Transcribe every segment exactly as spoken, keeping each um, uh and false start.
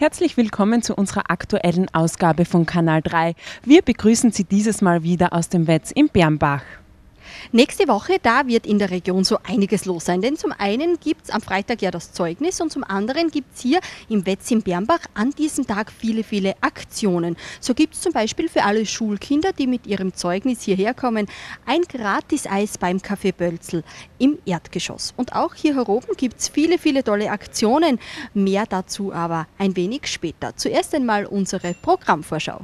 Herzlich willkommen zu unserer aktuellen Ausgabe von Kanal drei. Wir begrüßen Sie dieses Mal wieder aus dem Wetz in Bernbach. Nächste Woche, da wird in der Region so einiges los sein, denn zum einen gibt es am Freitag ja das Zeugnis und zum anderen gibt es hier im Wetz in Bernbach an diesem Tag viele, viele Aktionen. So gibt es zum Beispiel für alle Schulkinder, die mit ihrem Zeugnis hierher kommen, ein Gratis-Eis beim Café Bölzl im Erdgeschoss. Und auch hier oben gibt es viele, viele tolle Aktionen. Mehr dazu aber ein wenig später. Zuerst einmal unsere Programmvorschau.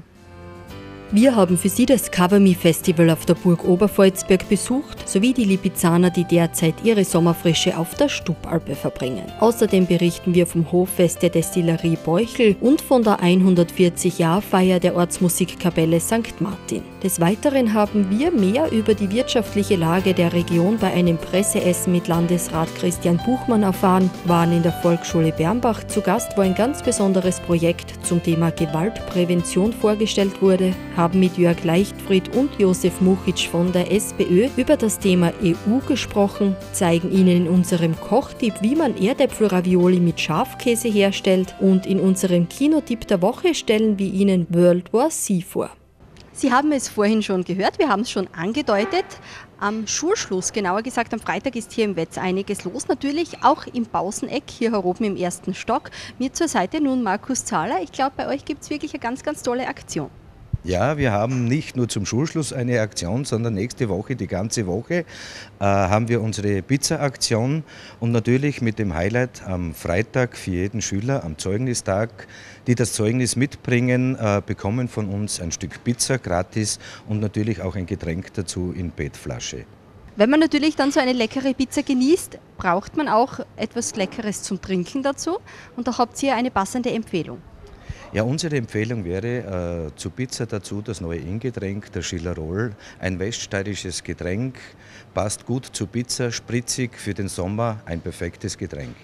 Wir haben für Sie das Cover Me Festival auf der Burg Oberpfalzberg besucht, sowie die Lipizzaner, die derzeit ihre Sommerfrische auf der Stubalpe verbringen. Außerdem berichten wir vom Hoffest der Destillerie Beuchel und von der hundertvierzig-Jahr-Feier der Ortsmusikkapelle Sankt Martin. Des Weiteren haben wir mehr über die wirtschaftliche Lage der Region bei einem Presseessen mit Landesrat Christian Buchmann erfahren, waren in der Volksschule Bernbach zu Gast, wo ein ganz besonderes Projekt zum Thema Gewaltprävention vorgestellt wurde, haben mit Jörg Leichtfried und Josef Muchitsch von der SPÖ über das Thema E U gesprochen, zeigen Ihnen in unserem Kochtipp, wie man Erdäpfelravioli mit Schafkäse herstellt und in unserem Kinotipp der Woche stellen wir Ihnen World War Z vor. Sie haben es vorhin schon gehört, wir haben es schon angedeutet. Am Schulschluss, genauer gesagt am Freitag, ist hier im Wetz einiges los. Natürlich auch im Pauseneck, hier oben im ersten Stock. Mir zur Seite nun Markus Zahler. Ich glaube, bei euch gibt es wirklich eine ganz, ganz tolle Aktion. Ja, wir haben nicht nur zum Schulschluss eine Aktion, sondern nächste Woche, die ganze Woche, äh, haben wir unsere Pizza-Aktion und natürlich mit dem Highlight am Freitag für jeden Schüler am Zeugnistag, die das Zeugnis mitbringen, äh, bekommen von uns ein Stück Pizza gratis und natürlich auch ein Getränk dazu in P E T-Flasche. Wenn man natürlich dann so eine leckere Pizza genießt, braucht man auch etwas Leckeres zum Trinken dazu und da habt ihr eine passende Empfehlung. Ja, unsere Empfehlung wäre äh, zu Pizza dazu das neue Ingetränk, der Schillerol. Ein weststeirisches Getränk, passt gut zu Pizza, spritzig für den Sommer, ein perfektes Getränk.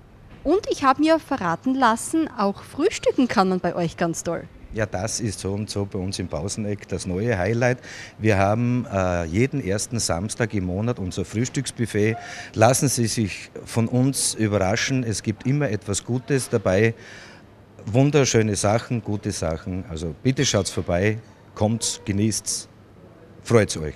Und ich habe mir verraten lassen, auch frühstücken kann man bei euch ganz toll. Ja, das ist so und so bei uns im Pauseneck das neue Highlight. Wir haben äh, jeden ersten Samstag im Monat unser Frühstücksbuffet. Lassen Sie sich von uns überraschen, es gibt immer etwas Gutes dabei. Wunderschöne Sachen, gute Sachen. Also bitte schaut's vorbei, kommt's, genießt's, freut's euch.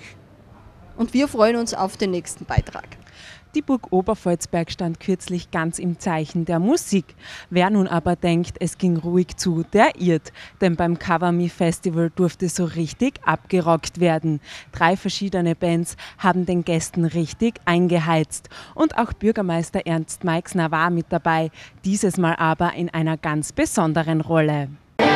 Und wir freuen uns auf den nächsten Beitrag. Die Burg Oberpfalzberg stand kürzlich ganz im Zeichen der Musik. Wer nun aber denkt, es ging ruhig zu, der irrt. Denn beim Cover Me Festival durfte so richtig abgerockt werden. Drei verschiedene Bands haben den Gästen richtig eingeheizt. Und auch Bürgermeister Ernst Meixner war mit dabei, dieses Mal aber in einer ganz besonderen Rolle.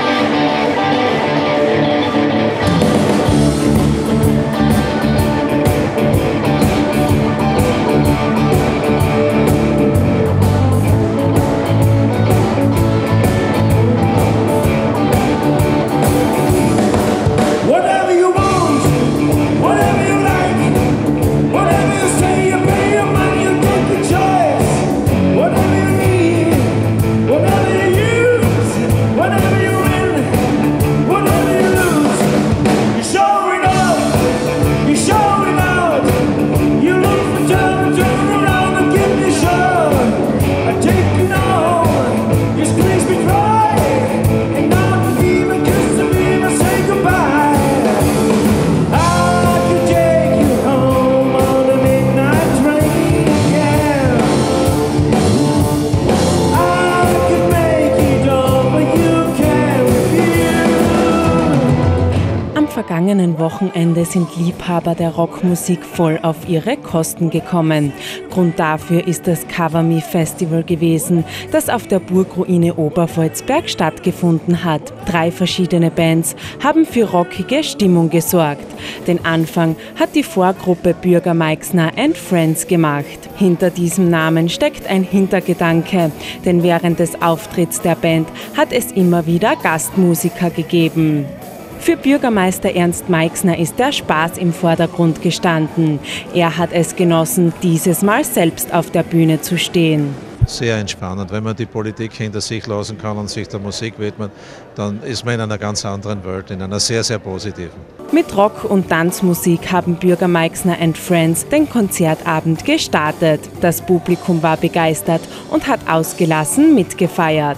Am vergangenen Wochenende sind Liebhaber der Rockmusik voll auf ihre Kosten gekommen. Grund dafür ist das Cover Me Festival gewesen, das auf der Burgruine Oberpfalzberg stattgefunden hat. Drei verschiedene Bands haben für rockige Stimmung gesorgt. Den Anfang hat die Vorgruppe Bürger Meixner and Friends gemacht. Hinter diesem Namen steckt ein Hintergedanke, denn während des Auftritts der Band hat es immer wieder Gastmusiker gegeben. Für Bürgermeister Ernst Meixner ist der Spaß im Vordergrund gestanden. Er hat es genossen, dieses Mal selbst auf der Bühne zu stehen. Sehr entspannend. Wenn man die Politik hinter sich lassen kann und sich der Musik widmet, dann ist man in einer ganz anderen Welt, in einer sehr, sehr positiven. Mit Rock- und Tanzmusik haben Bürger Meixner and Friends den Konzertabend gestartet. Das Publikum war begeistert und hat ausgelassen mitgefeiert.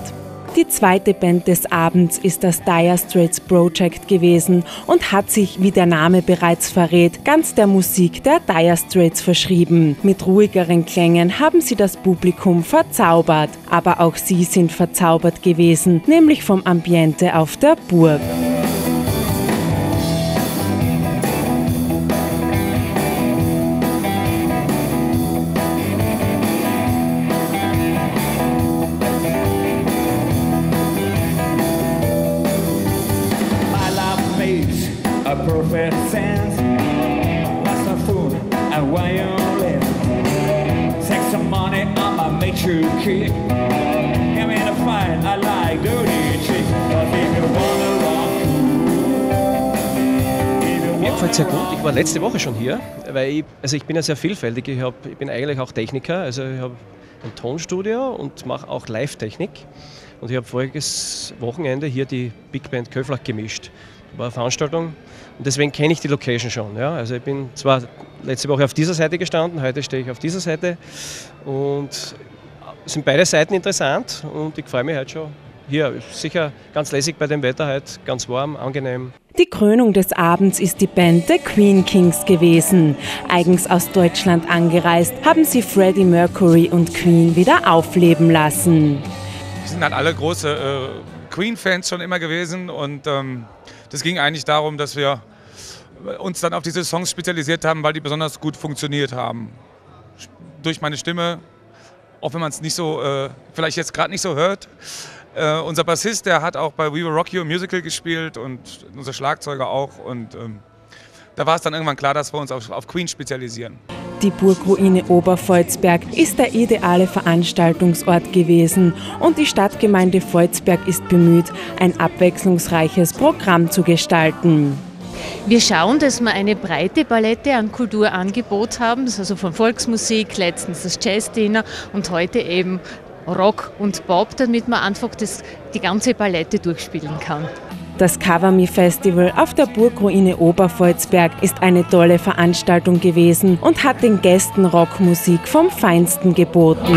Die zweite Band des Abends ist das Dire Straits Project gewesen und hat sich, wie der Name bereits verrät, ganz der Musik der Dire Straits verschrieben. Mit ruhigeren Klängen haben sie das Publikum verzaubert. Aber auch sie sind verzaubert gewesen, nämlich vom Ambiente auf der Burg. A perfect sense. What's the food and why you live? Sex and money, I'm a mature kid. Give me the fight, I like dirty chicks. But if you wanna rock, mir gefällt es sehr gut. Ich war letzte Woche schon hier, weil ich, also ich bin ja sehr vielfältig. Ich, hab, ich bin eigentlich auch Techniker, also ich habe ein Tonstudio und mache auch Live-Technik. Und ich habe voriges Wochenende hier die Big Band Köflach gemischt. War eine Veranstaltung und deswegen kenne ich die Location schon. Ja? Also ich bin zwar letzte Woche auf dieser Seite gestanden, heute stehe ich auf dieser Seite und sind beide Seiten interessant und ich freue mich heute schon. Hier sicher ganz lässig bei dem Wetter heute, ganz warm, angenehm. Die Krönung des Abends ist die Band The Queen Kings gewesen. Eigens aus Deutschland angereist, haben sie Freddie Mercury und Queen wieder aufleben lassen. Wir sind halt alle große äh, Queen-Fans schon immer gewesen und ähm, das ging eigentlich darum, dass wir uns dann auf diese Songs spezialisiert haben, weil die besonders gut funktioniert haben. Durch meine Stimme, auch wenn man es nicht so, äh, vielleicht jetzt gerade nicht so hört. Äh, unser Bassist, der hat auch bei We Will Rock You Musical gespielt und unser Schlagzeuger auch. Und ähm, da war es dann irgendwann klar, dass wir uns auf, auf Queen spezialisieren. Die Burgruine Oberpfalzberg ist der ideale Veranstaltungsort gewesen und die Stadtgemeinde Pfalzberg ist bemüht, ein abwechslungsreiches Programm zu gestalten. Wir schauen, dass wir eine breite Palette an Kulturangebot haben, das ist also von Volksmusik, letztens das Jazzdinner und heute eben Rock und Pop, damit man einfach das, die ganze Palette durchspielen kann. Das Cover Me Festival auf der Burgruine Oberpfalzberg ist eine tolle Veranstaltung gewesen und hat den Gästen Rockmusik vom Feinsten geboten.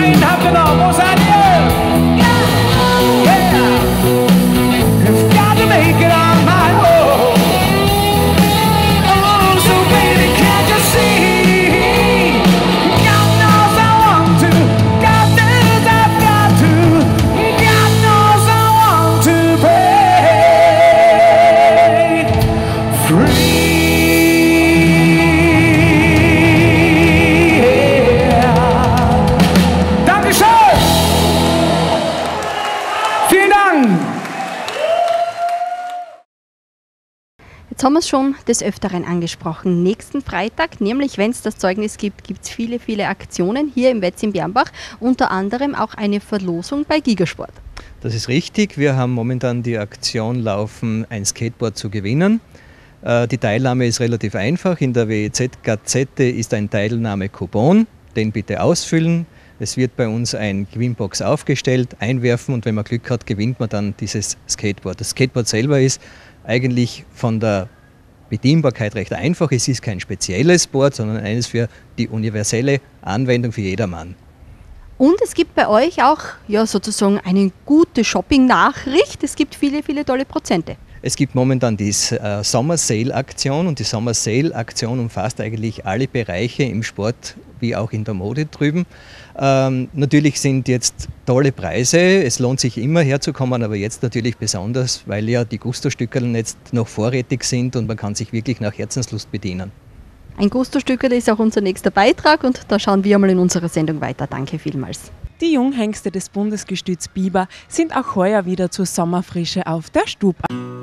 Jetzt haben wir es schon des Öfteren angesprochen. Nächsten Freitag, nämlich wenn es das Zeugnis gibt, gibt es viele, viele Aktionen hier im Wetz in Bernbach. Unter anderem auch eine Verlosung bei Gigasport. Das ist richtig. Wir haben momentan die Aktion laufen, ein Skateboard zu gewinnen. Die Teilnahme ist relativ einfach. In der W E Z-Gazette ist ein Teilnahme-Coupon. Den bitte ausfüllen. Es wird bei uns ein Gewinnbox aufgestellt, einwerfen und wenn man Glück hat, gewinnt man dann dieses Skateboard. Das Skateboard selber ist eigentlich von der Bedienbarkeit recht einfach. Es ist kein spezielles Board, sondern eines für die universelle Anwendung für jedermann. Und es gibt bei euch auch ja, sozusagen eine gute Shopping-Nachricht. Es gibt viele, viele tolle Prozente. Es gibt momentan die äh, Summer Sale Aktion und die Summer Sale Aktion umfasst eigentlich alle Bereiche im Sport wie auch in der Mode drüben. Ähm, natürlich sind jetzt tolle Preise, es lohnt sich immer herzukommen, aber jetzt natürlich besonders, weil ja die Gusto-Stückerl jetzt noch vorrätig sind und man kann sich wirklich nach Herzenslust bedienen. Ein Gusto-Stückerl ist auch unser nächster Beitrag und da schauen wir mal in unserer Sendung weiter. Danke vielmals. Die Junghengste des Bundesgestüts Biber sind auch heuer wieder zur Sommerfrische auf der Stub.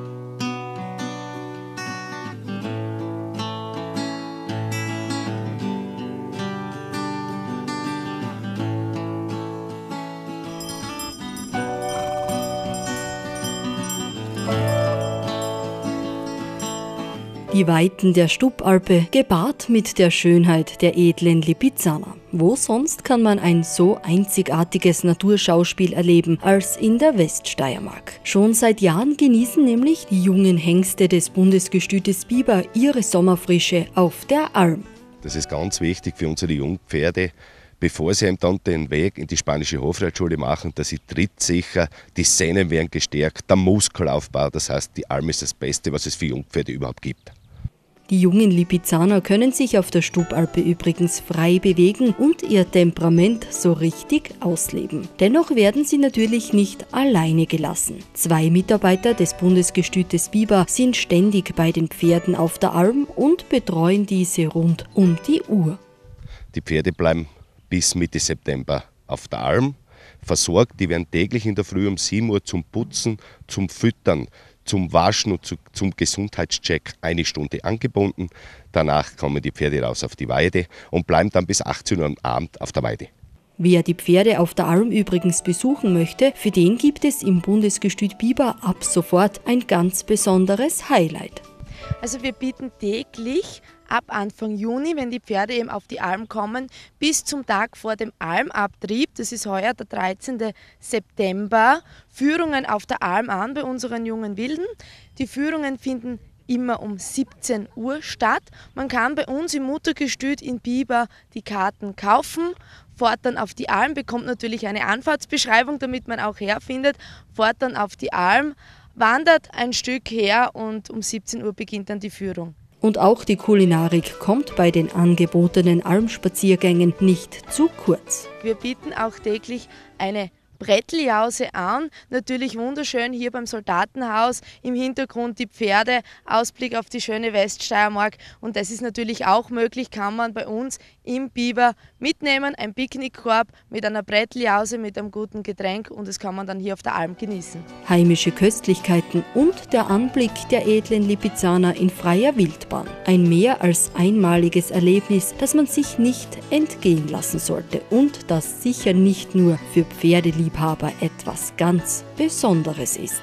Die Weiten der Stubalpe, gepaart mit der Schönheit der edlen Lipizzaner. Wo sonst kann man ein so einzigartiges Naturschauspiel erleben als in der Weststeiermark? Schon seit Jahren genießen nämlich die jungen Hengste des Bundesgestütes Biber ihre Sommerfrische auf der Alm. Das ist ganz wichtig für unsere Jungpferde, bevor sie dann den Weg in die spanische Hofreitschule machen, dass sie trittsicher, die Sehnen werden gestärkt, der Muskelaufbau, das heißt, die Alm ist das Beste, was es für Jungpferde überhaupt gibt. Die jungen Lipizzaner können sich auf der Stubalpe übrigens frei bewegen und ihr Temperament so richtig ausleben. Dennoch werden sie natürlich nicht alleine gelassen. Zwei Mitarbeiter des Bundesgestütes Biber sind ständig bei den Pferden auf der Alm und betreuen diese rund um die Uhr. Die Pferde bleiben bis Mitte September auf der Alm versorgt. Die werden täglich in der Früh um sieben Uhr zum Putzen, zum Füttern, zum Waschen und zu, zum Gesundheitscheck eine Stunde angebunden. Danach kommen die Pferde raus auf die Weide und bleiben dann bis achtzehn Uhr am Abend auf der Weide. Wer die Pferde auf der Alm übrigens besuchen möchte, für den gibt es im Bundesgestüt Biber ab sofort ein ganz besonderes Highlight. Also wir bieten täglich ab Anfang Juni, wenn die Pferde eben auf die Alm kommen, bis zum Tag vor dem Almabtrieb, das ist heuer der dreizehnte September, Führungen auf der Alm an bei unseren jungen Wilden. Die Führungen finden immer um siebzehn Uhr statt. Man kann bei uns im Muttergestüt in Biber die Karten kaufen, fährt dann auf die Alm, bekommt natürlich eine Anfahrtsbeschreibung, damit man auch herfindet, fährt dann auf die Alm, wandert ein Stück her und um siebzehn Uhr beginnt dann die Führung. Und auch die Kulinarik kommt bei den angebotenen Almspaziergängen nicht zu kurz. Wir bieten auch täglich eine Bretteljause an, natürlich wunderschön hier beim Soldatenhaus, im Hintergrund die Pferde, Ausblick auf die schöne Weststeiermark und das ist natürlich auch möglich, kann man bei uns im Biber mitnehmen, ein Picknickkorb mit einer Bretteljause, mit einem guten Getränk und das kann man dann hier auf der Alm genießen. Heimische Köstlichkeiten und der Anblick der edlen Lipizzaner in freier Wildbahn. Ein mehr als einmaliges Erlebnis, das man sich nicht entgehen lassen sollte und das sicher nicht nur für Pferdeliebhaber etwas ganz Besonderes ist.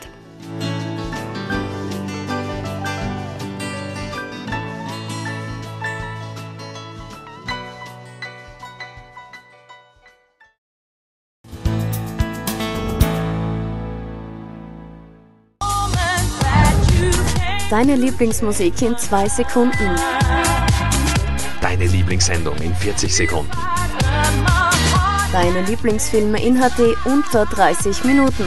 Deine Lieblingsmusik in zwei Sekunden. Deine Lieblingssendung in vierzig Sekunden. Deine Lieblingsfilme in H D unter dreißig Minuten.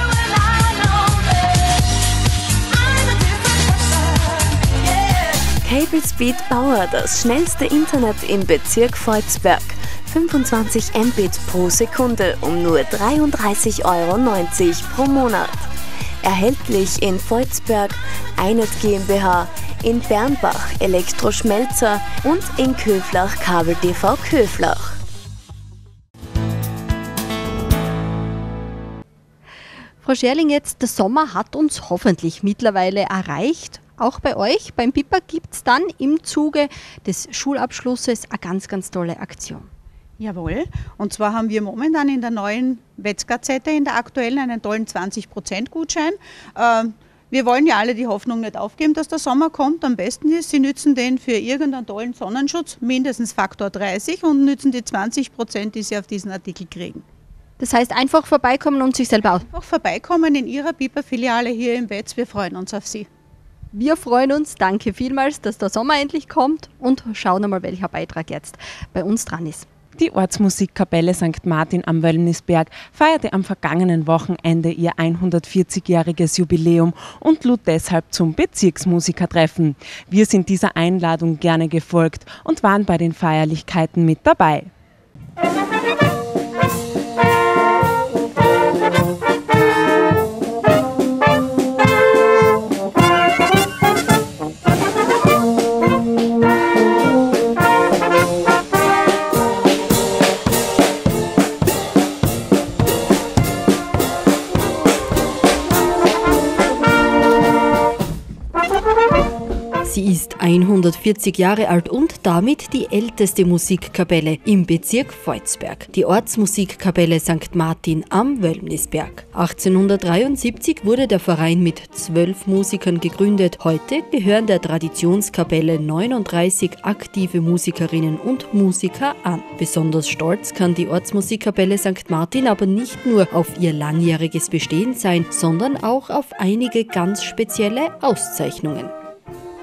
Cable Speed Power, das schnellste Internet im Bezirk Volzberg. fünfundzwanzig Mbit pro Sekunde um nur dreiunddreißig Euro neunzig pro Monat. Erhältlich in Volzberg, Einet GmbH, in Bernbach Elektroschmelzer und in Köflach Kabel T V Köflach. Frau Scherling, jetzt der Sommer hat uns hoffentlich mittlerweile erreicht. Auch bei euch, beim Biber, gibt es dann im Zuge des Schulabschlusses eine ganz, ganz tolle Aktion. Jawohl, und zwar haben wir momentan in der neuen Wetzgazette, in der aktuellen, einen tollen zwanzig Prozent Gutschein. Ähm, wir wollen ja alle die Hoffnung nicht aufgeben, dass der Sommer kommt. Am besten ist, Sie nützen den für irgendeinen tollen Sonnenschutz, mindestens Faktor dreißig, und nützen die zwanzig Prozent, die Sie auf diesen Artikel kriegen. Das heißt, einfach vorbeikommen und sich selber aus. Einfach vorbeikommen in Ihrer Biber-Filiale hier im Wetz. Wir freuen uns auf Sie. Wir freuen uns. Danke vielmals, dass der Sommer endlich kommt, und schauen einmal, welcher Beitrag jetzt bei uns dran ist. Die Ortsmusikkapelle Sankt Martin am Wöllnisberg feierte am vergangenen Wochenende ihr hundertvierzigjähriges Jubiläum und lud deshalb zum Bezirksmusikertreffen. Wir sind dieser Einladung gerne gefolgt und waren bei den Feierlichkeiten mit dabei. Sie ist hundertvierzig Jahre alt und damit die älteste Musikkapelle im Bezirk Volzberg, die Ortsmusikkapelle Sankt Martin am Wöllnisberg. achtzehnhundertdreiundsiebzig wurde der Verein mit zwölf Musikern gegründet. Heute gehören der Traditionskapelle neununddreißig aktive Musikerinnen und Musiker an. Besonders stolz kann die Ortsmusikkapelle Sankt Martin aber nicht nur auf ihr langjähriges Bestehen sein, sondern auch auf einige ganz spezielle Auszeichnungen.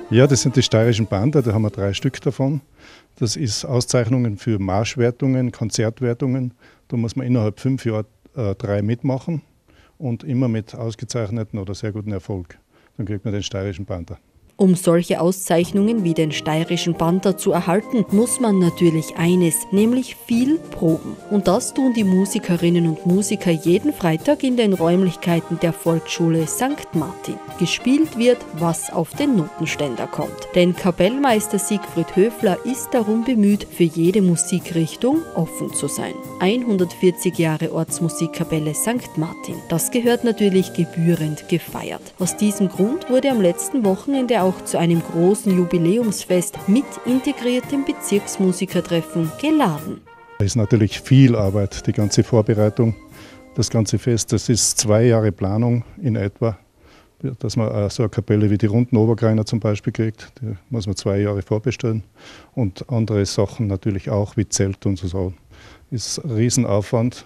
Ja, das sind die steirischen Panther, da haben wir drei Stück davon. Das ist Auszeichnungen für Marschwertungen, Konzertwertungen. Da muss man innerhalb fünf Jahren äh, drei mitmachen und immer mit ausgezeichneten oder sehr guten Erfolg. Dann kriegt man den steirischen Panther. Um solche Auszeichnungen wie den steirischen Panther zu erhalten, muss man natürlich eines, nämlich viel proben. Und das tun die Musikerinnen und Musiker jeden Freitag in den Räumlichkeiten der Volksschule Sankt Martin. Gespielt wird, was auf den Notenständer kommt. Denn Kapellmeister Siegfried Höfler ist darum bemüht, für jede Musikrichtung offen zu sein. hundertvierzig Jahre Ortsmusikkapelle Sankt Martin. Das gehört natürlich gebührend gefeiert. Aus diesem Grund wurde am letzten Wochenende auch zu einem großen Jubiläumsfest mit integriertem Bezirksmusikertreffen geladen. Da ist natürlich viel Arbeit, die ganze Vorbereitung, das ganze Fest. Das ist zwei Jahre Planung in etwa, dass man so eine Kapelle wie die Runden Obergreiner zum Beispiel kriegt. Die muss man zwei Jahre vorbestellen. Und andere Sachen natürlich auch, wie Zelt und so. Ist ein Riesenaufwand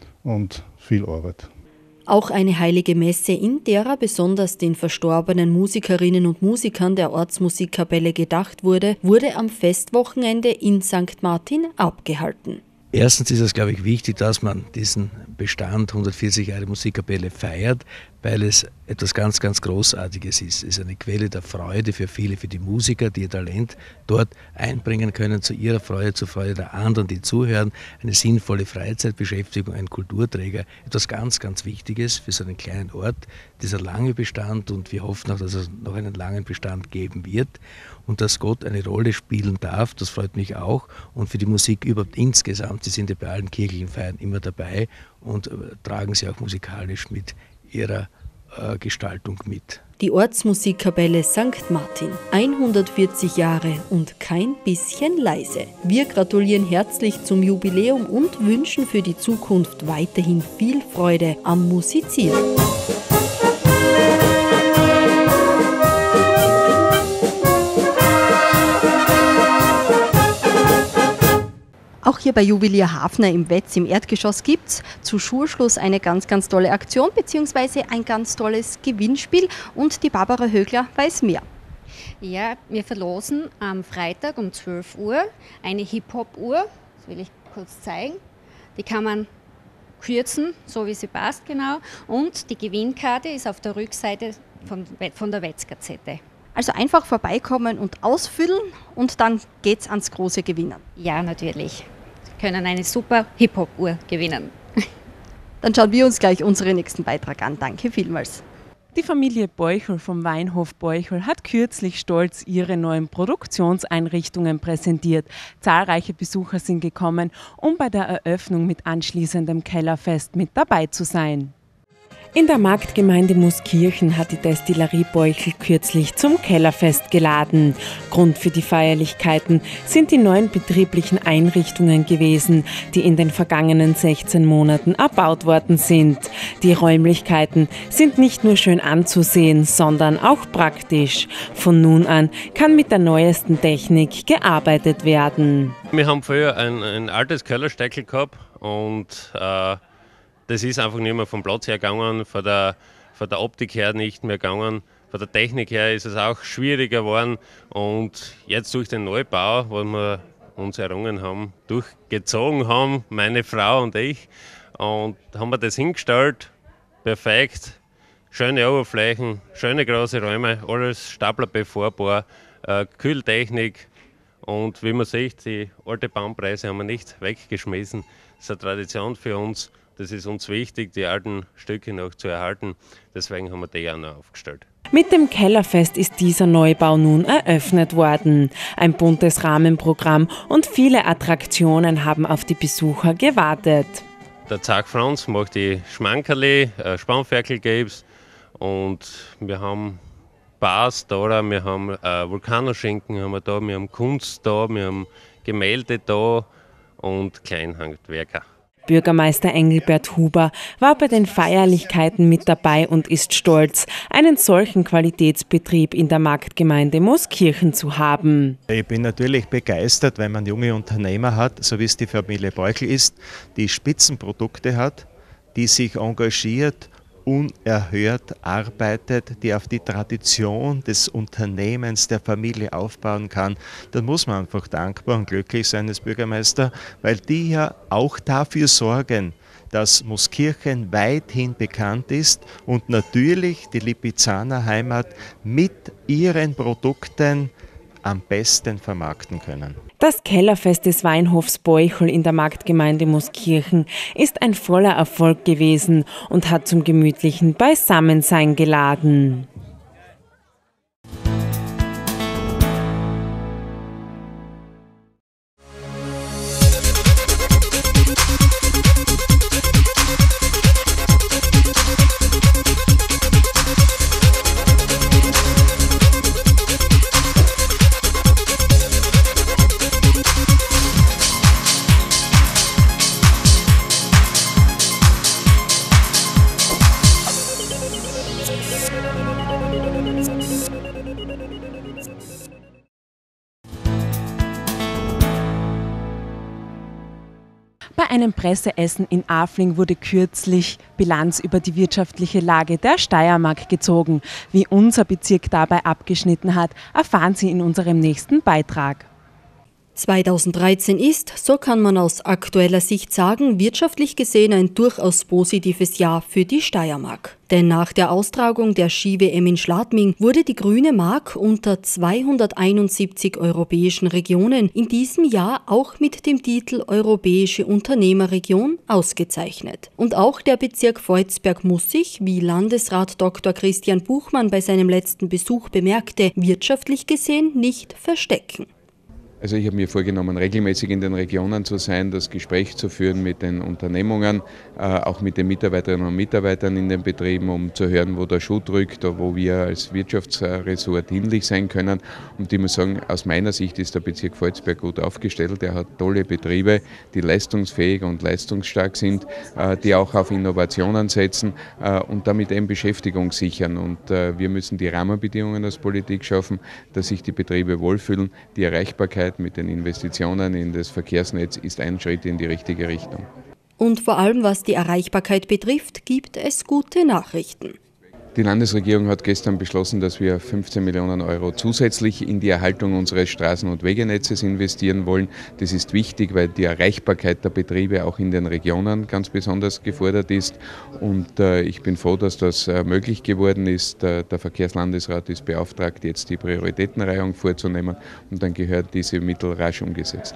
und viel Arbeit. Auch eine heilige Messe, in derer besonders den verstorbenen Musikerinnen und Musikern der Ortsmusikkapelle gedacht wurde, wurde am Festwochenende in Sankt Martin abgehalten. Erstens ist es, glaube ich, wichtig, dass man diesen Bestand hundertvierzig Jahre Musikkapelle feiert, weil es etwas ganz, ganz Großartiges ist. Es ist eine Quelle der Freude für viele, für die Musiker, die ihr Talent dort einbringen können, zu ihrer Freude, zur Freude der anderen, die zuhören. Eine sinnvolle Freizeitbeschäftigung, ein Kulturträger, etwas ganz, ganz Wichtiges für so einen kleinen Ort. Dieser lange Bestand, und wir hoffen auch, dass es noch einen langen Bestand geben wird und dass Gott eine Rolle spielen darf, das freut mich auch. Und für die Musik überhaupt insgesamt, sie sind ja bei allen kirchlichen Feiern immer dabei und tragen sie auch musikalisch mit ihrer äh, Gestaltung mit. Die Ortsmusikkapelle Sankt Martin, hundertvierzig Jahre und kein bisschen leise. Wir gratulieren herzlich zum Jubiläum und wünschen für die Zukunft weiterhin viel Freude am Musizieren. Auch hier bei Juwelier Hafner im Wetz im Erdgeschoss gibt es zu Schulschluss eine ganz, ganz tolle Aktion bzw. ein ganz tolles Gewinnspiel und die Barbara Högler weiß mehr. Ja, wir verlosen am Freitag um zwölf Uhr eine Hip-Hop-Uhr, das will ich kurz zeigen. Die kann man kürzen, so wie sie passt genau, und die Gewinnkarte ist auf der Rückseite von, von der Wetz-Gazette. Also einfach vorbeikommen und ausfüllen und dann geht's ans große Gewinnen. Ja, natürlich. Sie können eine super Hip-Hop-Uhr gewinnen. Dann schauen wir uns gleich unseren nächsten Beitrag an. Danke vielmals. Die Familie Beuchel vom Weinhof Beuchel hat kürzlich stolz ihre neuen Produktionseinrichtungen präsentiert. Zahlreiche Besucher sind gekommen, um bei der Eröffnung mit anschließendem Kellerfest mit dabei zu sein. In der Marktgemeinde Mooskirchen hat die Destillerie Beuchel kürzlich zum Kellerfest geladen. Grund für die Feierlichkeiten sind die neuen betrieblichen Einrichtungen gewesen, die in den vergangenen sechzehn Monaten erbaut worden sind. Die Räumlichkeiten sind nicht nur schön anzusehen, sondern auch praktisch. Von nun an kann mit der neuesten Technik gearbeitet werden. Wir haben früher ein, ein altes Kellersteckel gehabt und äh, das ist einfach nicht mehr vom Platz her gegangen, von der, von der Optik her nicht mehr gegangen, von der Technik her ist es auch schwieriger geworden und jetzt durch den Neubau, wo wir uns errungen haben, durchgezogen haben, meine Frau und ich, und haben wir das hingestellt, perfekt, schöne Oberflächen, schöne große Räume, alles staplerbefahrbar, äh, Kühltechnik und wie man sieht, die alte Baumpreise haben wir nicht weggeschmissen, das ist eine Tradition für uns. Das ist uns wichtig, die alten Stücke noch zu erhalten. Deswegen haben wir die auch noch aufgestellt. Mit dem Kellerfest ist dieser Neubau nun eröffnet worden. Ein buntes Rahmenprogramm und viele Attraktionen haben auf die Besucher gewartet. Der Zach Franz macht die Schmankerli, äh, Spanferkel gibt's und wir haben Bars da, wir haben äh, Vulkanoschinken haben wir da, wir haben Kunst da, wir haben Gemälde da und Kleinhandwerker. Bürgermeister Engelbert Huber war bei den Feierlichkeiten mit dabei und ist stolz, einen solchen Qualitätsbetrieb in der Marktgemeinde Mooskirchen zu haben. Ich bin natürlich begeistert, weil man junge Unternehmer hat, so wie es die Familie Beuchel ist, die Spitzenprodukte hat, die sich engagiert unerhört arbeitet, die auf die Tradition des Unternehmens, der Familie aufbauen kann, dann muss man einfach dankbar und glücklich sein als Bürgermeister, weil die ja auch dafür sorgen, dass Mooskirchen weithin bekannt ist und natürlich die Lipizzaner Heimat mit ihren Produkten am besten vermarkten können. Das Kellerfest des Weinhofs Beuchel in der Marktgemeinde Mooskirchen ist ein voller Erfolg gewesen und hat zum gemütlichen Beisammensein geladen. Bei einem Presseessen in Afling wurde kürzlich Bilanz über die wirtschaftliche Lage der Steiermark gezogen. Wie unser Bezirk dabei abgeschnitten hat, erfahren Sie in unserem nächsten Beitrag. zweitausenddreizehn ist, so kann man aus aktueller Sicht sagen, wirtschaftlich gesehen ein durchaus positives Jahr für die Steiermark. Denn nach der Austragung der Ski-W M in Schladming wurde die Grüne Mark unter zweihunderteinundsiebzig europäischen Regionen in diesem Jahr auch mit dem Titel Europäische Unternehmerregion ausgezeichnet. Und auch der Bezirk Volzberg muss sich, wie Landesrat Doktor Christian Buchmann bei seinem letzten Besuch bemerkte, wirtschaftlich gesehen nicht verstecken. Also ich habe mir vorgenommen, regelmäßig in den Regionen zu sein, das Gespräch zu führen mit den Unternehmungen, äh, auch mit den Mitarbeiterinnen und Mitarbeitern in den Betrieben, um zu hören, wo der Schuh drückt, wo wir als Wirtschaftsressort dienlich sein können. Und ich muss sagen, aus meiner Sicht ist der Bezirk Volzberg gut aufgestellt. Er hat tolle Betriebe, die leistungsfähig und leistungsstark sind, äh, die auch auf Innovationen setzen äh, und damit eben Beschäftigung sichern. Und äh, wir müssen die Rahmenbedingungen als Politik schaffen, dass sich die Betriebe wohlfühlen, die Erreichbarkeit mit den Investitionen in das Verkehrsnetz ist ein Schritt in die richtige Richtung. Und vor allem was die Erreichbarkeit betrifft, gibt es gute Nachrichten. Die Landesregierung hat gestern beschlossen, dass wir fünfzehn Millionen Euro zusätzlich in die Erhaltung unseres Straßen- und Wegenetzes investieren wollen. Das ist wichtig, weil die Erreichbarkeit der Betriebe auch in den Regionen ganz besonders gefordert ist. Und äh, ich bin froh, dass das äh, möglich geworden ist. Äh, der Verkehrslandesrat ist beauftragt, jetzt die Prioritätenreihung vorzunehmen und dann gehört diese Mittel rasch umgesetzt.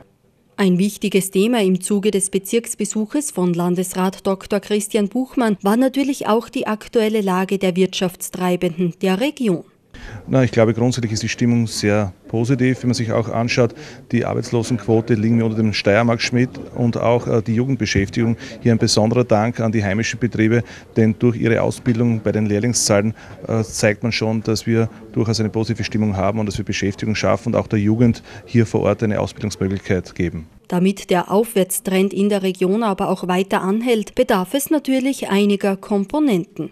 Ein wichtiges Thema im Zuge des Bezirksbesuches von Landesrat Doktor Christian Buchmann war natürlich auch die aktuelle Lage der Wirtschaftstreibenden der Region. Na, ich glaube, grundsätzlich ist die Stimmung sehr positiv. Wenn man sich auch anschaut, die Arbeitslosenquote liegen wir unter dem Steiermark-Schnitt und auch äh, die Jugendbeschäftigung. Hier ein besonderer Dank an die heimischen Betriebe, denn durch ihre Ausbildung bei den Lehrlingszahlen äh, zeigt man schon, dass wir durchaus eine positive Stimmung haben und dass wir Beschäftigung schaffen und auch der Jugend hier vor Ort eine Ausbildungsmöglichkeit geben. Damit der Aufwärtstrend in der Region aber auch weiter anhält, bedarf es natürlich einiger Komponenten.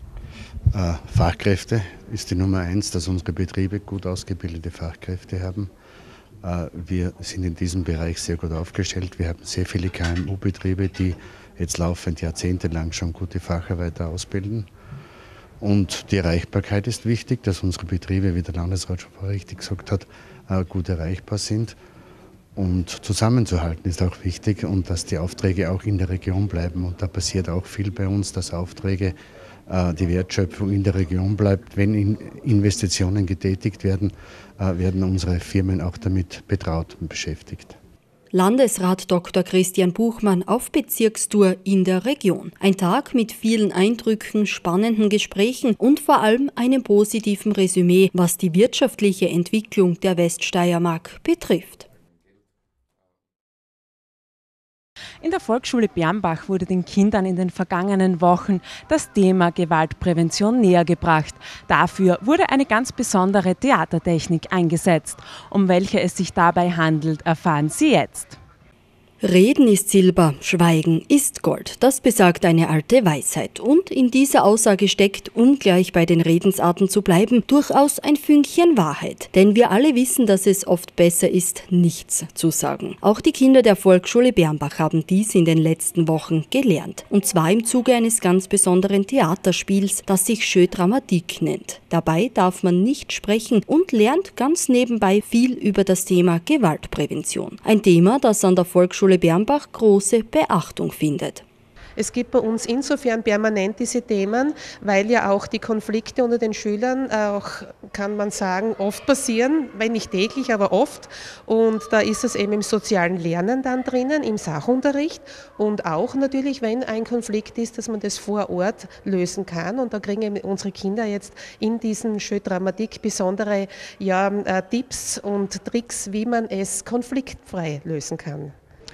Äh, Fachkräfte ist die Nummer eins, dass unsere Betriebe gut ausgebildete Fachkräfte haben. Äh, wir sind in diesem Bereich sehr gut aufgestellt. Wir haben sehr viele K M U-Betriebe, die jetzt laufend jahrzehntelang schon gute Facharbeiter ausbilden. Und die Erreichbarkeit ist wichtig, dass unsere Betriebe, wie der Landesrat schon vorher richtig gesagt hat, äh, gut erreichbar sind. Und zusammenzuhalten ist auch wichtig und dass die Aufträge auch in der Region bleiben. Und da passiert auch viel bei uns, dass Aufträge, die Wertschöpfung in der Region bleibt. Wenn Investitionen getätigt werden, werden unsere Firmen auch damit betraut und beschäftigt. Landesrat Doktor Christian Buchmann auf Bezirkstour in der Region. Ein Tag mit vielen Eindrücken, spannenden Gesprächen und vor allem einem positiven Resümee, was die wirtschaftliche Entwicklung der Weststeiermark betrifft. In der Volksschule Bernbach wurde den Kindern in den vergangenen Wochen das Thema Gewaltprävention nähergebracht. Dafür wurde eine ganz besondere Theatertechnik eingesetzt. Um welche es sich dabei handelt, erfahren Sie jetzt. Reden ist Silber, Schweigen ist Gold. Das besagt eine alte Weisheit. Und in dieser Aussage steckt, um gleich bei den Redensarten zu bleiben, durchaus ein Fünkchen Wahrheit. Denn wir alle wissen, dass es oft besser ist, nichts zu sagen. Auch die Kinder der Volksschule Bernbach haben dies in den letzten Wochen gelernt. Und zwar im Zuge eines ganz besonderen Theaterspiels, das sich Jeu Dramatique nennt. Dabei darf man nicht sprechen und lernt ganz nebenbei viel über das Thema Gewaltprävention. Ein Thema, das an der Volksschule Bernbach große Beachtung findet. Es gibt bei uns insofern permanent diese Themen, weil ja auch die Konflikte unter den Schülern auch, kann man sagen, oft passieren, wenn nicht täglich, aber oft. Und da ist es eben im sozialen Lernen dann drinnen, im Sachunterricht und auch natürlich, wenn ein Konflikt ist, dass man das vor Ort lösen kann. Und da kriegen eben unsere Kinder jetzt in diesen Jeu Dramatique besondere ja, äh, Tipps und Tricks, wie man es konfliktfrei lösen kann.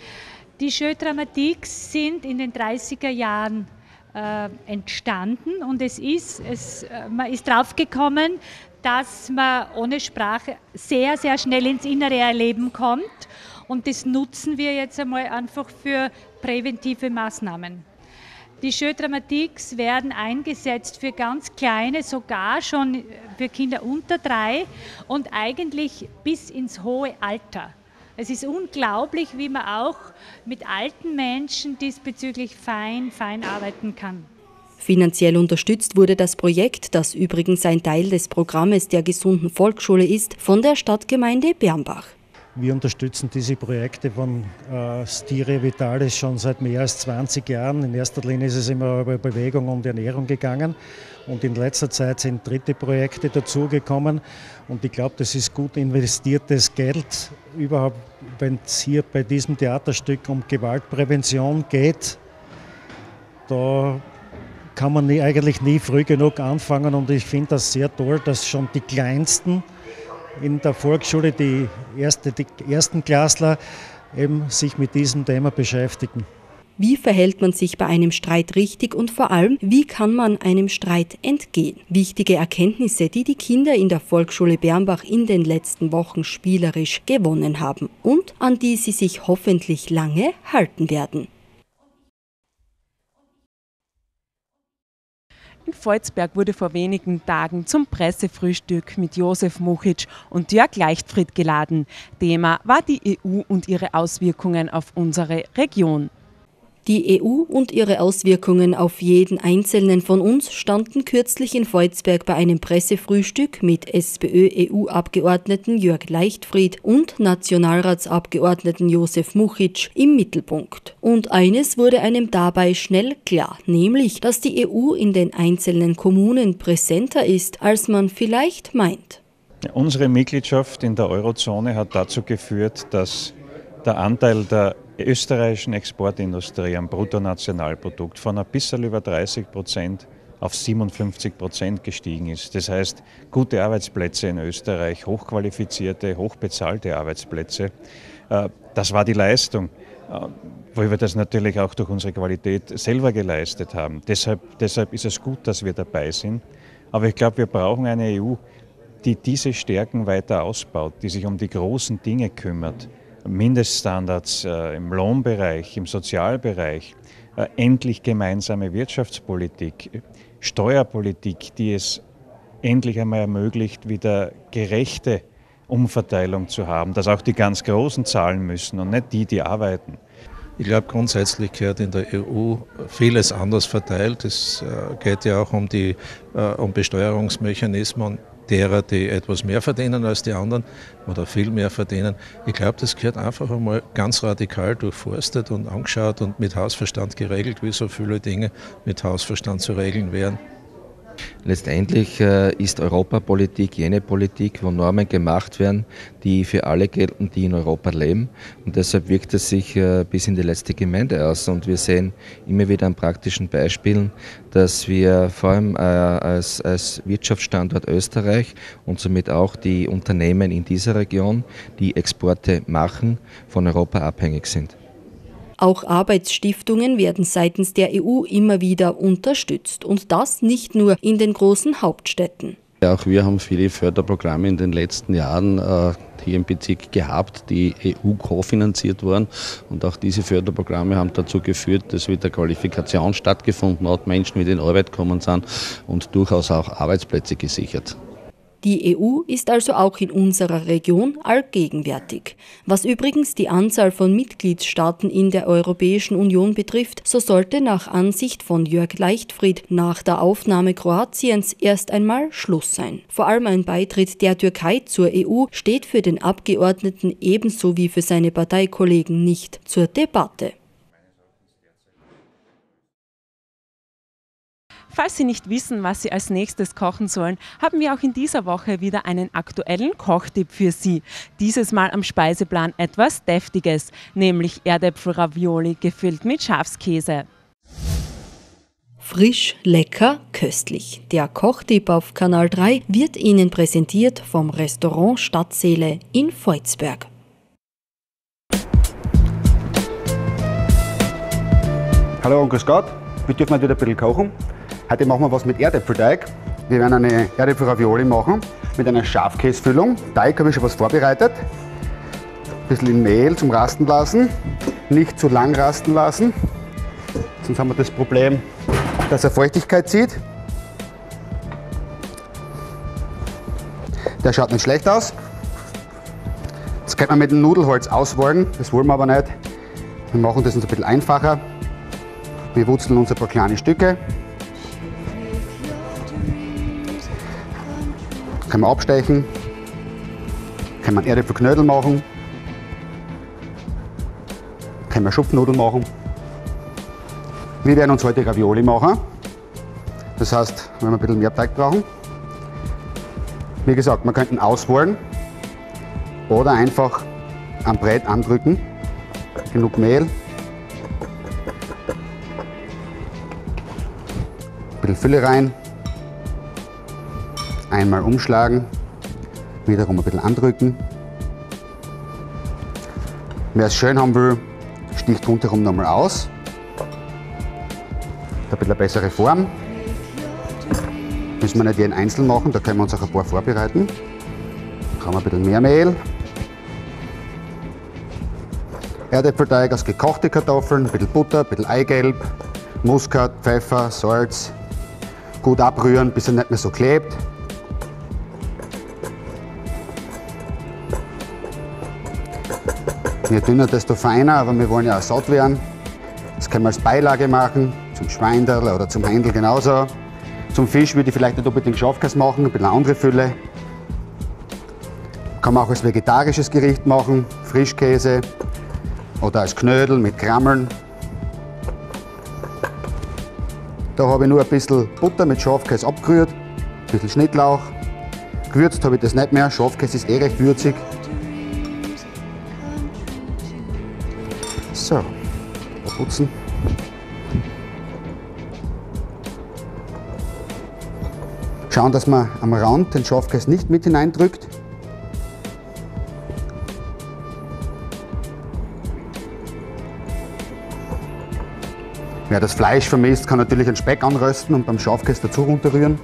Die Jeu Dramatique sind in den dreißiger Jahren äh, entstanden und es ist, es, äh, man ist draufgekommen, dass man ohne Sprache sehr, sehr schnell ins innere Erleben kommt und das nutzen wir jetzt einmal einfach für präventive Maßnahmen. Die Jeu Dramatiques werden eingesetzt für ganz kleine, sogar schon für Kinder unter drei und eigentlich bis ins hohe Alter. Es ist unglaublich, wie man auch mit alten Menschen diesbezüglich fein, fein arbeiten kann. Finanziell unterstützt wurde das Projekt, das übrigens ein Teil des Programmes der gesunden Volksschule ist, von der Stadtgemeinde Bernbach. Wir unterstützen diese Projekte von äh, Styria Vitalis schon seit mehr als zwanzig Jahren. In erster Linie ist es immer über Bewegung und Ernährung gegangen. Und in letzter Zeit sind dritte Projekte dazugekommen. Und ich glaube, das ist gut investiertes Geld. Überhaupt, wenn es hier bei diesem Theaterstück um Gewaltprävention geht, da kann man nie, eigentlich nie früh genug anfangen. Und ich finde das sehr toll, dass schon die Kleinsten in der Volksschule, die, erste, die ersten Klassler, eben sich mit diesem Thema beschäftigen. Wie verhält man sich bei einem Streit richtig und vor allem, wie kann man einem Streit entgehen? Wichtige Erkenntnisse, die die Kinder in der Volksschule Bernbach in den letzten Wochen spielerisch gewonnen haben und an die sie sich hoffentlich lange halten werden. In Volzberg wurde vor wenigen Tagen zum Pressefrühstück mit Josef Muchitsch und Jörg Leichtfried geladen. Thema war die E U und ihre Auswirkungen auf unsere Region. Die E U und ihre Auswirkungen auf jeden Einzelnen von uns standen kürzlich in Volzberg bei einem Pressefrühstück mit SPÖ-E U-Abgeordneten Jörg Leichtfried und Nationalratsabgeordneten Josef Muchitsch im Mittelpunkt. Und eines wurde einem dabei schnell klar, nämlich, dass die E U in den einzelnen Kommunen präsenter ist, als man vielleicht meint. Unsere Mitgliedschaft in der Eurozone hat dazu geführt, dass der Anteil der österreichischen Exportindustrie am Bruttonationalprodukt von ein bisschen über dreißig Prozent auf siebenundfünfzig Prozent gestiegen ist. Das heißt, gute Arbeitsplätze in Österreich, hochqualifizierte, hochbezahlte Arbeitsplätze, das war die Leistung, weil wir das natürlich auch durch unsere Qualität selber geleistet haben. Deshalb, deshalb ist es gut, dass wir dabei sind. Aber ich glaube, wir brauchen eine E U, die diese Stärken weiter ausbaut, die sich um die großen Dinge kümmert. Mindeststandards äh, im Lohnbereich, im Sozialbereich, äh, endlich gemeinsame Wirtschaftspolitik, Steuerpolitik, die es endlich einmal ermöglicht, wieder gerechte Umverteilung zu haben, dass auch die ganz Großen zahlen müssen und nicht die, die arbeiten. Ich glaube, grundsätzlich gehört in der E U vieles anders verteilt. Es äh, geht ja auch um die äh, um Besteuerungsmechanismen derer, die etwas mehr verdienen als die anderen oder viel mehr verdienen. Ich glaube, das gehört einfach einmal ganz radikal durchforstet und angeschaut und mit Hausverstand geregelt, wie so viele Dinge mit Hausverstand zu regeln wären. Letztendlich äh, ist Europapolitik jene Politik, wo Normen gemacht werden, die für alle gelten, die in Europa leben. Und deshalb wirkt es sich äh, bis in die letzte Gemeinde aus. Und wir sehen immer wieder an praktischen Beispielen, dass wir vor allem äh, als, als Wirtschaftsstandort Österreich und somit auch die Unternehmen in dieser Region, die Exporte machen, von Europa abhängig sind. Auch Arbeitsstiftungen werden seitens der E U immer wieder unterstützt und das nicht nur in den großen Hauptstädten. Auch wir haben viele Förderprogramme in den letzten Jahren äh, hier im Bezirk gehabt, die E U kofinanziert wurden. Und auch diese Förderprogramme haben dazu geführt, dass wieder Qualifikation stattgefunden hat, Menschen wieder in Arbeit gekommen sind und durchaus auch Arbeitsplätze gesichert. Die E U ist also auch in unserer Region allgegenwärtig. Was übrigens die Anzahl von Mitgliedstaaten in der Europäischen Union betrifft, so sollte nach Ansicht von Jörg Leichtfried nach der Aufnahme Kroatiens erst einmal Schluss sein. Vor allem ein Beitritt der Türkei zur E U steht für den Abgeordneten ebenso wie für seine Parteikollegen nicht zur Debatte. Falls Sie nicht wissen, was Sie als nächstes kochen sollen, haben wir auch in dieser Woche wieder einen aktuellen Kochtipp für Sie. Dieses Mal am Speiseplan etwas Deftiges, nämlich Erdäpfel-Ravioli gefüllt mit Schafskäse. Frisch, lecker, köstlich. Der Kochtipp auf Kanal drei wird Ihnen präsentiert vom Restaurant Stadtseele in Volzberg. Hallo und grüß Gott, wir dürfen heute wieder ein bisschen kochen. Heute machen wir was mit Erdäpfelteig. Wir werden eine Erdäpfel-Ravioli machen mit einer Schafkäsefüllung. Teig habe ich schon was vorbereitet. Ein bisschen in Mehl zum Rasten lassen. Nicht zu lang rasten lassen. Sonst haben wir das Problem, dass er Feuchtigkeit zieht. Der schaut nicht schlecht aus. Das kann man mit dem Nudelholz auswollen. Das wollen wir aber nicht. Wir machen das uns ein bisschen einfacher. Wir wurzeln uns ein paar kleine Stücke. Kann man abstechen, kann man Erdäpfelknödel machen, kann man Schupfnudeln machen. Wir werden uns heute Ravioli machen. Das heißt, wenn wir ein bisschen mehr Teig brauchen. Wie gesagt, man könnte ihn auswollen oder einfach am Brett andrücken. Genug Mehl. Ein bisschen Fülle rein. Einmal umschlagen, wiederum ein bisschen andrücken. Wer es schön haben will, sticht rundherum nochmal aus. Ein bisschen eine bessere Form. Müssen wir nicht jeden einzeln machen, da können wir uns auch ein paar vorbereiten. Da haben wir ein bisschen mehr Mehl. Erdäpfelteig aus gekochten Kartoffeln, ein bisschen Butter, ein bisschen Eigelb, Muskat, Pfeffer, Salz. Gut abrühren, bis er nicht mehr so klebt. Je dünner, desto feiner, aber wir wollen ja auch satt werden. Das können wir als Beilage machen, zum Schweinderl oder zum Händel genauso. Zum Fisch würde ich vielleicht nicht unbedingt Schafkäse machen, ein bisschen eine andere Fülle. Kann man auch als vegetarisches Gericht machen, Frischkäse oder als Knödel mit Krammeln. Da habe ich nur ein bisschen Butter mit Schafkäse abgerührt, ein bisschen Schnittlauch. Gewürzt habe ich das nicht mehr, Schafkäse ist eh recht würzig. So, putzen. Schauen, dass man am Rand den Schafkäse nicht mit hineindrückt. Wer das Fleisch vermisst, kann natürlich einen Speck anrösten und beim Schafkäse dazu runterrühren.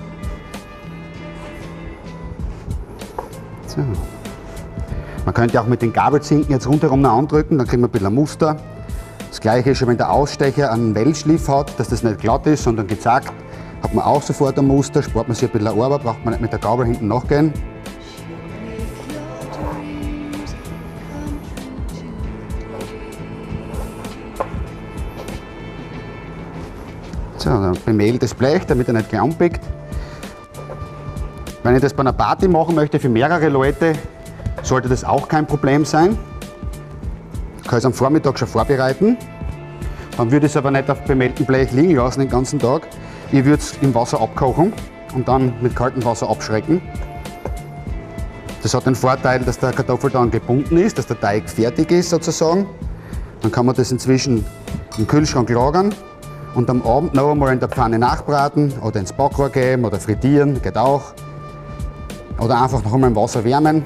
So. Man könnte auch mit den Gabelzinken jetzt rundherum noch andrücken, dann kriegen wir ein bisschen ein Muster. Das gleiche ist schon, wenn der Ausstecher einen Wellschliff hat, dass das nicht glatt ist, sondern gezackt, hat man auch sofort ein Muster, spart man sich ein bisschen Arbeit, braucht man nicht mit der Gabel hinten nachgehen. So, dann bemehl das Blech, damit er nicht gleich anpickt. Wenn ich das bei einer Party machen möchte für mehrere Leute, sollte das auch kein Problem sein. Ich kann es am Vormittag schon vorbereiten. Dann würde ich es aber nicht auf bemehltem Blech liegen lassen den ganzen Tag. Ich würde es im Wasser abkochen und dann mit kaltem Wasser abschrecken. Das hat den Vorteil, dass der Kartoffel dann gebunden ist, dass der Teig fertig ist sozusagen. Dann kann man das inzwischen im Kühlschrank lagern und am Abend noch einmal in der Pfanne nachbraten oder ins Backrohr geben oder frittieren, geht auch. Oder einfach noch einmal im Wasser wärmen.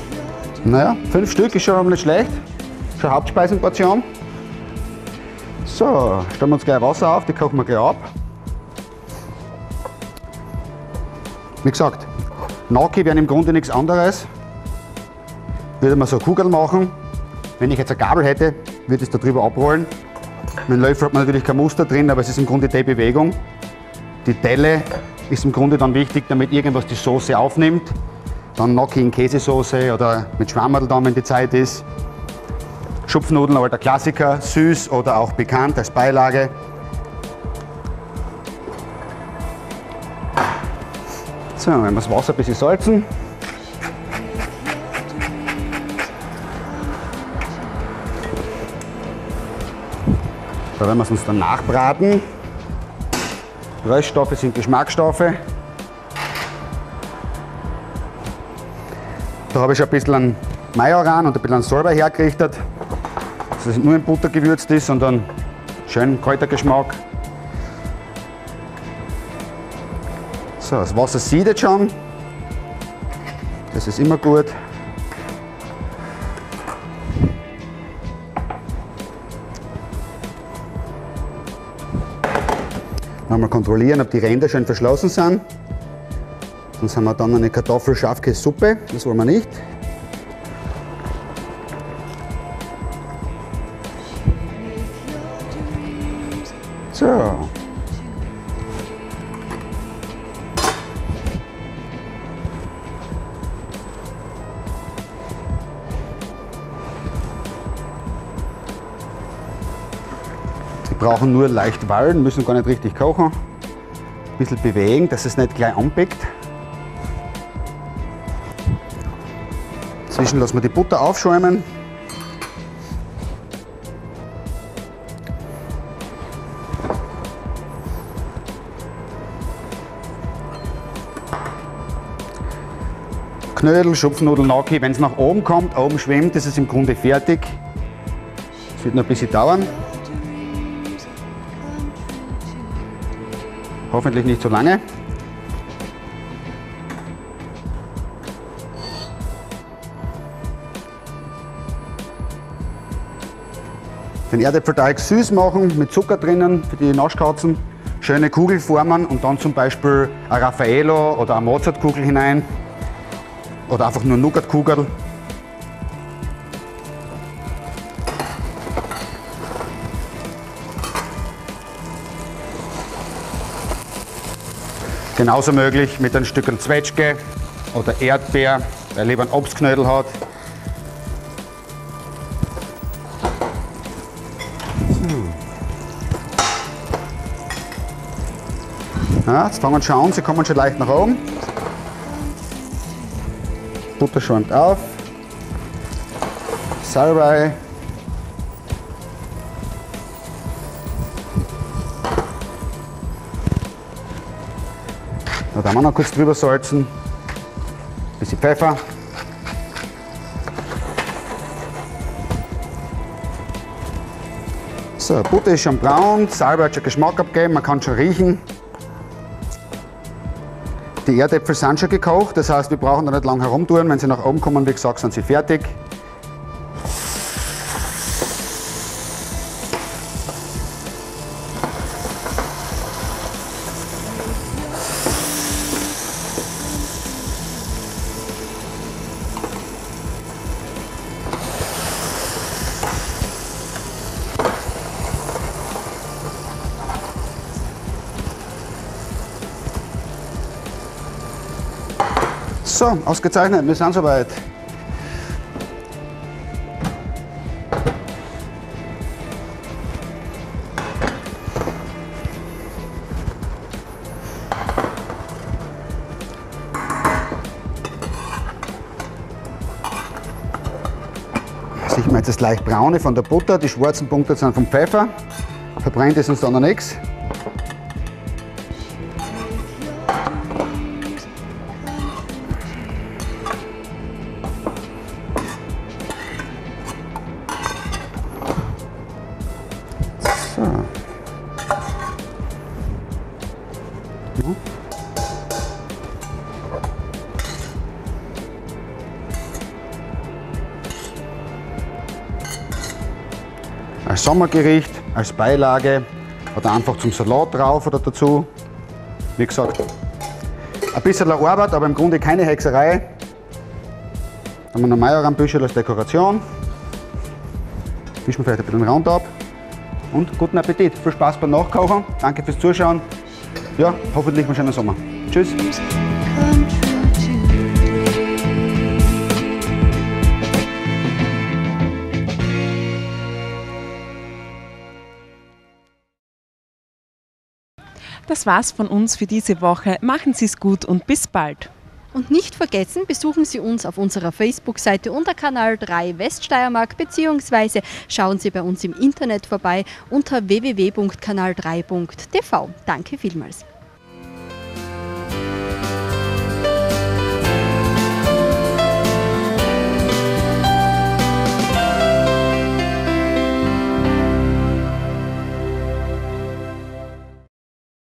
Naja, fünf Stück ist schon nicht schlecht. Schon Hauptspeisenportion. So, stellen wir uns gleich Wasser auf, die kochen wir gleich ab. Wie gesagt, Gnocchi wären im Grunde nichts anderes. Würde man so eine Kugel machen. Wenn ich jetzt eine Gabel hätte, würde ich es da drüber abrollen. Mit dem Löffel hat man natürlich kein Muster drin, aber es ist im Grunde die Bewegung. Die Delle ist im Grunde dann wichtig, damit irgendwas die Soße aufnimmt. Dann Gnocchi in Käsesoße oder mit Schwammerl dann, wenn die Zeit ist. Schupfnudeln, alter Klassiker, süß oder auch bekannt als Beilage. So, wenn wir das Wasser ein bisschen salzen. Da werden wir es uns dann nachbraten. Röststoffe sind Geschmacksstoffe. Da habe ich schon ein bisschen Majoran und ein bisschen Salbei hergerichtet, dass es nicht nur in Butter gewürzt ist, sondern schön kalter Geschmack. So, das Wasser siedet schon. Das ist immer gut. Nochmal kontrollieren, ob die Ränder schön verschlossen sind. Sonst haben wir dann eine Kartoffel-Schafkäse-Suppe. Das wollen wir nicht. So. Sie brauchen nur leicht wallen, müssen gar nicht richtig kochen. Ein bisschen bewegen, dass es nicht gleich anpickt. Inzwischen lassen wir die Butter aufschäumen. Knödel, Schupfnudeln, Gnocchi, wenn es nach oben kommt, oben schwimmt, ist es im Grunde fertig. Es wird noch ein bisschen dauern. Hoffentlich nicht so lange. Den Erdäpfelteig süß machen, mit Zucker drinnen für die Naschkatzen. Schöne Kugelformen und dann zum Beispiel ein Raffaello oder eine Mozartkugel hinein. Oder einfach nur Nougatkugel. Genauso möglich mit ein Stückchen Zwetschge oder Erdbeer, wer lieber einen Obstknödel hat. Ja, jetzt fangen wir schon an, sie kommen schon leicht nach oben. Butter schäumt auf. Salbei. Da werden wir noch kurz drüber salzen. Ein bisschen Pfeffer. So, Butter ist schon braun, Salbei hat schon Geschmack abgegeben, man kann schon riechen. Die Erdäpfel sind schon gekocht, das heißt, wir brauchen da nicht lange herumtun. Wenn sie nach oben kommen, wie gesagt, sind sie fertig. So, ausgezeichnet, wir sind soweit. Sieht man jetzt das leicht braune von der Butter, die schwarzen Punkte sind vom Pfeffer. Verbrennt ist uns dann noch nichts. Als Sommergericht als Beilage oder einfach zum Salat drauf oder dazu. Wie gesagt, ein bisschen Arbeit, aber im Grunde keine Hexerei. Dann haben wir noch Majoranbüschel als Dekoration. Fischen wir vielleicht ein bisschen den Rand ab. Und guten Appetit, viel Spaß beim Nachkochen. Danke fürs Zuschauen. Ja, hoffentlich einen schönen Sommer. Tschüss. Das war's von uns für diese Woche. Machen Sie es gut und bis bald. Und nicht vergessen, besuchen Sie uns auf unserer Facebook-Seite unter Kanal drei Weststeiermark bzw. schauen Sie bei uns im Internet vorbei unter w w w punkt kanal drei punkt t v. Danke vielmals.